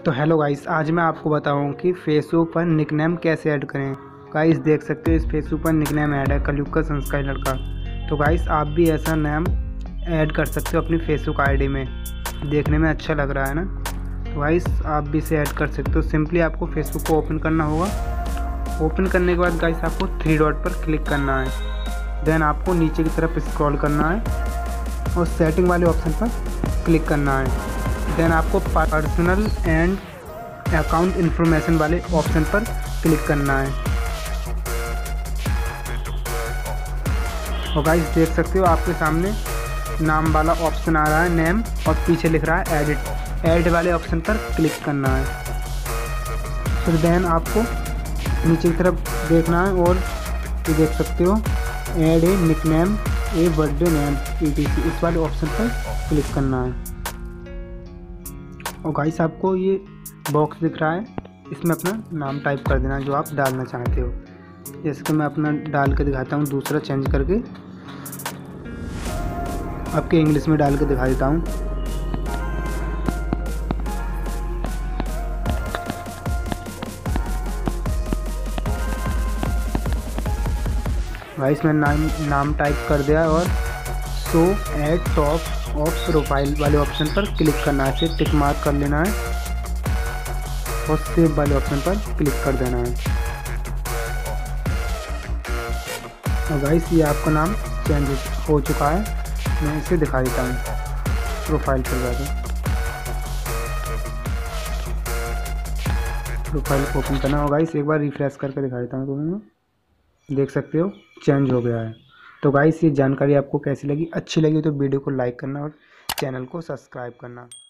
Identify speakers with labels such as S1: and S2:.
S1: तो hello guys, आज मैं आपको बताऊं कि फेसबुक पर निकनेम कैसे ऐड करें। गाइस देख सकते हो इस फेसबुक पर निकनेम ऐड है कलयुग का संस्कारी लड़का। तो गाइस आप भी ऐसा नाम ऐड कर सकते हो अपनी फेसबुक आईडी में। देखने में अच्छा लग रहा है ना। तो गाइस आप भी इसे ऐड कर सकते हो। सिंपली आपको फेसबुक को ओपन करना होगा। ओपन करने के बाद गाइस आपको 3 डॉट पर क्लिक करना है। देन आपको नीचे की तरफ स्क्रॉल करना है और सेटिंग वाले ऑप्शन पर क्लिक करना है। देन आपको पर्सनल एंड अकाउंट इन्फॉर्मेशन वाले ऑप्शन पर क्लिक करना है। और गाइस देख सकते हो आपके सामने नाम वाला ऑप्शन आ रहा है, नेम, और पीछे लिख रहा है एडिट। ऐड वाले ऑप्शन पर क्लिक करना है। फिर देन आपको नीचे की तरफ देखना है और ये देख सकते हो add a nickname a birthday name ETC, इस वाले ऑप्शन पर क्लिक करना है। और गाइस आपको ये बॉक्स दिख रहा है, इसमें अपना नाम टाइप कर देना जो आप डालना चाहते हो। जैसे कि मैं अपना डाल के दिखाता हूँ, दूसरा चेंज करके आपके इंग्लिश में डाल के दिखा देता हूँ। गाइस मैंने नाम टाइप कर दिया और show at top of profile वाले ऑप्शन पर क्लिक करना है। फिर टिक मार्क कर लेना है और सेव वाले ऑप्शन पर क्लिक कर देना है। और गाइस ये आपका नाम चेंज हो चुका है। मैं इसे दिखा देता हूँ प्रोफाइल पर जाकर। प्रोफाइल को ओपन करना होगा। गाइस एक बार रिफ्रेश करके दिखा देता हूँ तुम्हें। देख सकते हो चेंज हो गया है। तो गाइस ये जानकारी आपको कैसी लगी? अच्छी लगी तो वीडियो को लाइक करना और चैनल को सब्सक्राइब करना।